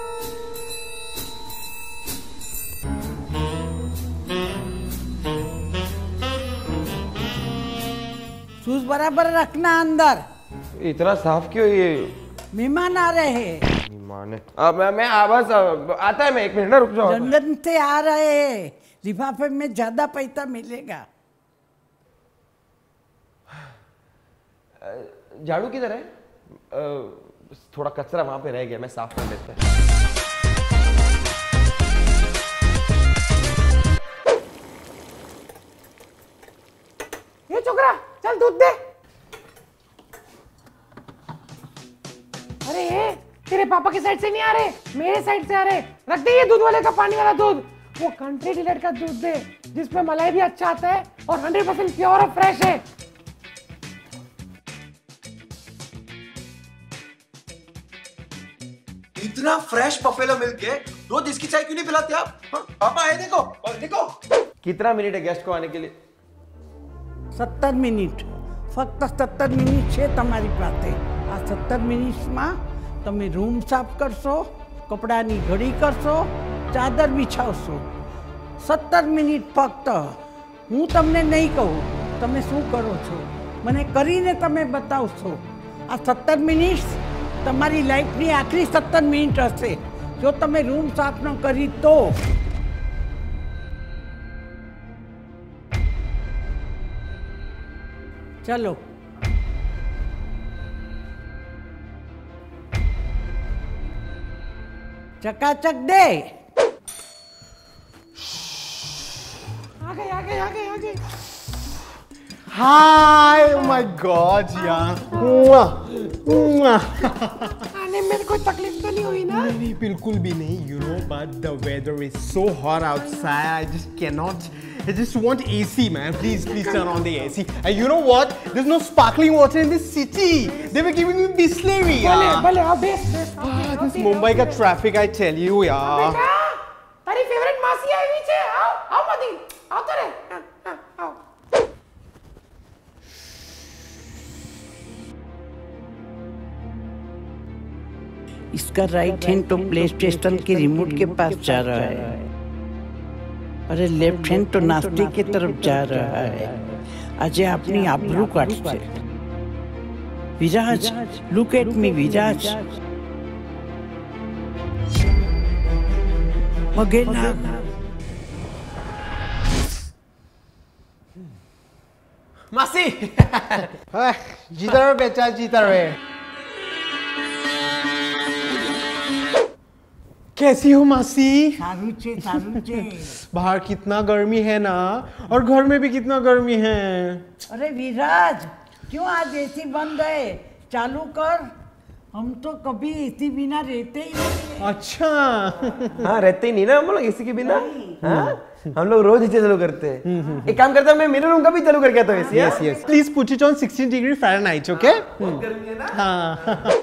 Shoes बराबर रखना अंदर। इतना साफ क्यों ये? मेहमान आ रहे हैं। मेहमान है? मैं बस आता है, मैं 1 मिनट ना, रुक जाओ। लंदन से आ रहे हैं, लिफाफे में ज्यादा पैसा मिलेगा। झाड़ू किधर है? थोड़ा कचरा वहां पे रह गया, मैं साफ कर देता हूँ। ये छोकरा चल दूध दे। अरे तेरे पापा की साइड से नहीं आ रहे, मेरे साइड से आ रहे। रख दे ये दूध वाले का, पानी वाला दूध। वो कंट्री डिलाइट का दूध दे जिसमें मलाई भी अच्छा आता है और 100% प्योर और फ्रेश है। इतना फ्रेश बफेलो मिल्क है, रोज इसकी चाय क्यों नहीं पिलाते आप? हाँ? पापा आए, देखो देखो। कितना मिनट है गेस्ट को आने के लिए? 17 मिनिट, फक्त 17 मिनिट છે તમારી પાસે। આ 17 મિનિટમાં તમે રૂમ સાફ કરશો, કપડાની ઘડી કરશો, ચાદર બિછાવશો। 17 મિનિટ ફક્ત। હું તમને નહીં કહું તમે શું કરો છો, મને કરીને તમે બતાવશો। આ 17 મિનિટ તમારી લાઈફની આખરી 17 મિનિટ હશે જો તમે રૂમ સાફ ન કરી તો। चलो चकाचक दे। आ गए। हाय, oh my God, यार। आने में कोई तकलीफ तो नहीं हुई ना? नहीं, बिल्कुल भी नहीं। You know, but the weather is so hot outside. I just cannot. I just want AC, man. Please turn on the AC. And you know what? There's no sparkling water in this city. They were giving me Bisleri. भले आओ बेस। This Mumbai का traffic, I tell you, यार। तारी favourite मासी आई नीचे। आओ मदी, आओ तो रे। आओ। इसका राइट हैंड तो प्ले स्टेशन के रिमोट के पास जा रहा है, अरे लेफ्ट हैंड तो नाश्ते की तरफ जा रहा है। अजय अपनी आबरू काटते। Viraj, look at me Viraj. मगेला। मासी। जीता रहे बेटा, जीता रहे। कैसी हो मासी? सारू छे। बाहर कितना गर्मी है ना, और घर में भी कितना गर्मी है। अरे विराज, क्यों आज एसी बंद है? चालू कर। हम तो कभी एसी बिना रहते ही नहीं। अच्छा। हाँ, रहते ही नहीं ना हम लोग एसी के बिना। हाँ? हम लोग रोज इसे चालू करते हैं। एक काम करता हूँ, मैं मेरे रूम का भी चालू करके आता हूँ AC. Yes, please put it on 16 degree Fahrenheit, okay? बहुत गर्मी है ना? हाँ।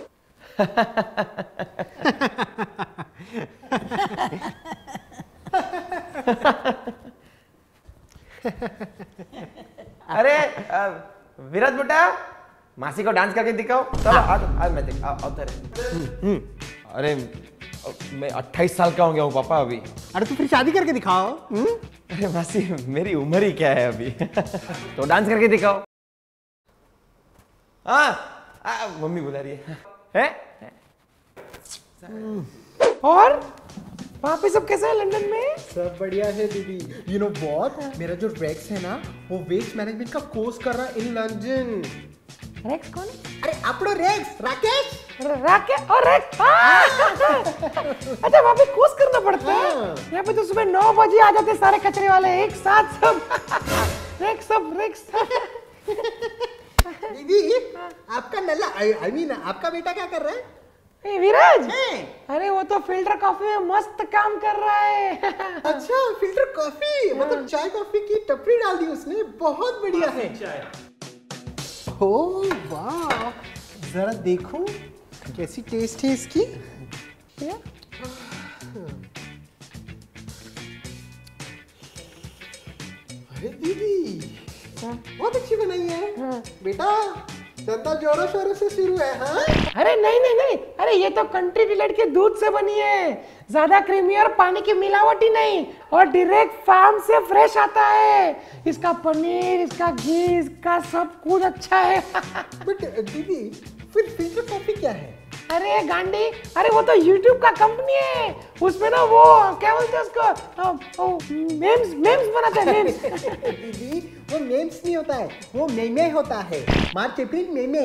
अरे विराज बेटा, मासी को डांस करके दिखाओ। चलो आज मैं देख आओ तेरे। अरे मैं 28 साल का हो गया हूँ पापा अभी। अरे तो फिर शादी करके दिखाओ। अरे मासी, मेरी उम्र ही क्या है अभी। तो डांस करके दिखाओ। हाँ, मम्मी बुला रही है? और वहाँ पे सब कैसा है लंदन में? सब बढ़िया है दीदी। यू नो व्हाट, मेरा जो रेक्स है ना, वो वेस्ट मैनेजमेंट का कोर्स कर रहा है इन लंदन। रेक्स कौन? अरे आपको रेक्स, राकेश। राकेश और रेक्स। अच्छा, वहाँ पे कोर्स करना पड़ता है? यहाँ पे तो सुबह 9 बजे आ जाते सारे कचरे वाले एक साथ सब। रेक्स। दीदी, आपका नल्ला, आई मीन आपका बेटा क्या कर रहा है? विराज, अरे वो तो फिल्टर कॉफी में मस्त काम कर रहा है। अच्छा, फिल्टर कॉफी, मतलब चाय कॉफी की टपरी डाल दी उसने। बहुत बढ़िया है। ओह वाह, जरा देखो कैसी टेस्ट है इसकी। अरे दीदी, बहुत अच्छी बनाई है। बेटा, धंधा जोरों शोरों से शुरू है। हाँ? अरे नहीं, अरे अरे ये तो कंट्री डिलाइट के दूध से बनी है, ज्यादा क्रीमी और पानी की मिलावट ही नहीं, और डायरेक्ट फार्म से फ्रेश आता है। इसका पनीर, इसका घी, इसका सब कुछ अच्छा है। बट दीदी फिर फिल्टर कॉफी क्या है? अरे गांडी, अरे वो तो YouTube का कंपनी है, उसमें ना वो क्या बोलते हैं उसको, मेम्स बनाते हैं, मेम्स। दीदी वो मेम्स नहीं होता है, वो मेमे होता है, मार्केटिंग मेमे।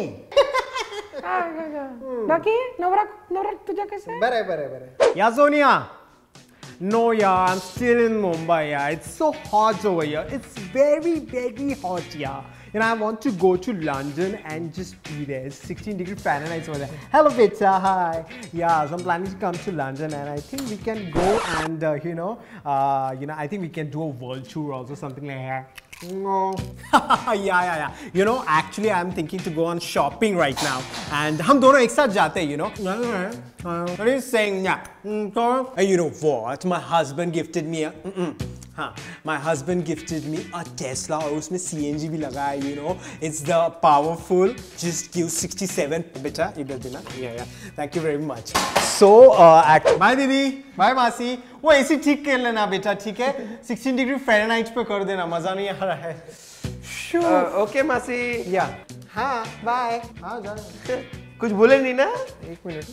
बाकी नवरात तुझा कैसा है? बरे. Yeah, Sonia. No, yeah, I'm still in Mumbai. Yeah, it's so hot over here. It's very, very hot. Yeah. You know, I want to go to London and just be there. It's 16 degrees Fahrenheit over there. Hello, Beta. Hi. Yeah, so I'm planning to come to London, and I think we can go and I think we can do a world tour also, something like that. No. yeah. You know, actually, I'm thinking to go on shopping right now, and हम दोनों एक साथ जाते हैं, you know. What are you saying? Yeah. You know what? My husband gifted me a. My husband gifted me a Tesla और उसमें CNG भी लगा है, you know. It's the powerful. Just give 67. बेटा इधर देना. Yeah. Thank you very much. So, bye दीदी. Bye मासी. वो AC ठीक कर लेना बेटा, ठीक है? 16 डिग्री फ़ारेनहाइट पे कर देना, मजा नहीं आ रहा है. ओके मासी। या हाँ बाय. हाँ जा. कुछ बोले नहीं ना? एक मिनट.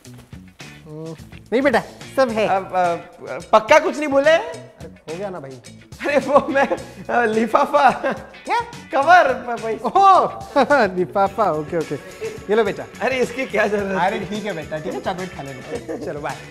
नहीं बेटा सब है. पक्का कुछ नहीं बोले? हो गया ना भाई. अरे वो मैं लिफाफा क्या कवर भाई. ओह लिफाफा. ओके ये लो बेटा. अरे इसकी क्या जरूरत है? अरे ठीक है बेटा, ठीक है, चॉकलेट खा लेना. चलो बाय.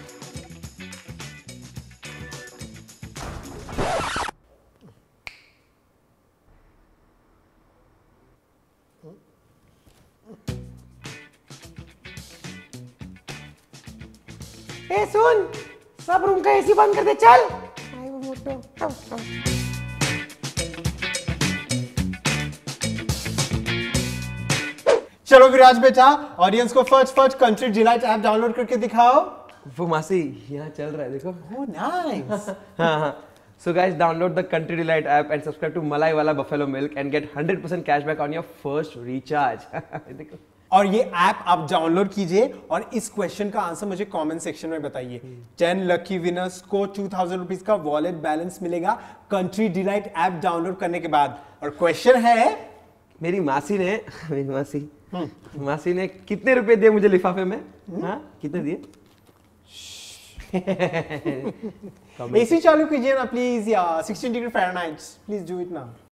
ए सुन, सब रूम का एसी बंद कर दे, चल. आई वो मोटो. चलो विराज बेटा, ऑडियंस को first Country Delight app download करके दिखाओ. वो मासी यहाँ चल रहा है देखो. Oh nice. हाँ. So guys, download the Country Delight app and subscribe to Malai Wala Buffalo Milk and get 100% cashback on your first recharge. देखो. और ये ऐप आप डाउनलोड कीजिए और इस क्वेश्चन का आंसर मुझे कमेंट सेक्शन में बताइए. 10 लकी विनर्स को 2000 रुपीज का वॉलेट बैलेंस मिलेगा कंट्री डिलाइट ऐप डाउनलोड करने के बाद. और क्वेश्चन है, मेरी मासी ने कितने रुपए दिए मुझे लिफाफे में? हाँ कितने दिए? एसी चालू कीजिए ना प्लीज. या 16 degree Fahrenheit, please do it now.